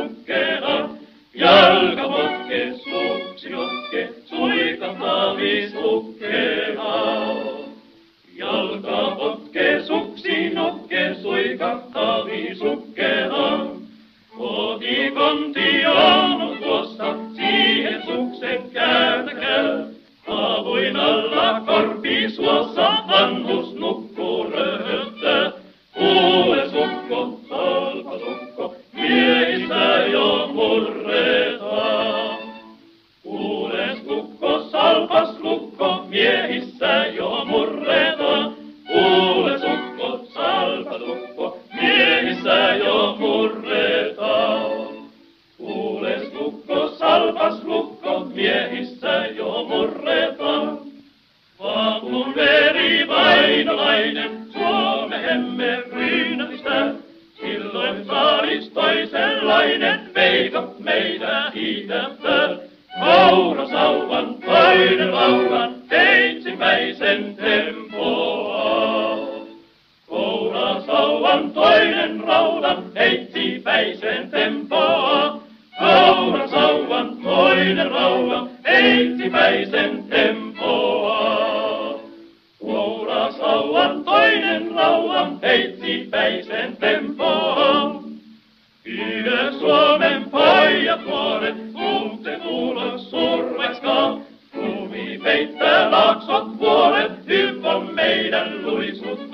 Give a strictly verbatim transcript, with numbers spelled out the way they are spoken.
sukkela. Jalka potke, suksi notke, suikahtaa viisukkela. Jalka potke, suksi notke, suikahtaa viisukkela. Kotikonti on tuosta, siihen sukset kääntäkää. Aavuin alla korpi suossa, vanhus nukkuu röhöttää. Kuule sukko, salpa sukko, miehistä jo murretaan. Kuule sukko, salpas lukko, miehissä jo murretaan. Kuule sukko, salpas lukko, miehissä jo murretaan. Kuule sukko, salpas lukko, miehissä jo murretaan. Vaapun veri vainolainen, Suomehemme ryynäistä. Silloin saalis toisenlainen, veikot meitä hiitättää. Kaurasauvan toinen raudan, ensimmäisen tempoa. Kaurasauvan toinen raudan, ensimmäisen tempoa. Kaurasauvan toinen raudan, ensimmäisen tempoa. Kaurasauvan toinen raudan, ensimmäisen tempoa. Yle Suomen pojat nuoret, kuulte ulos survaiskaa. Lumi peittää laaksot vuoret, hyvä on meidän luisut